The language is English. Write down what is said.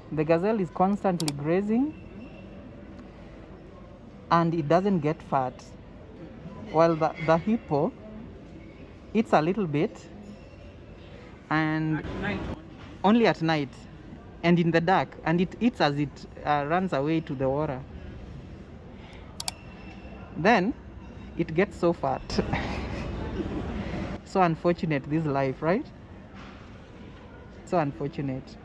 The gazelle is constantly grazing and it doesn't get fat, while the hippo eats a little bit and At night only at night and in the dark, and it eats as it runs away to the water. Then it gets so fat. So unfortunate, this life, right? So unfortunate.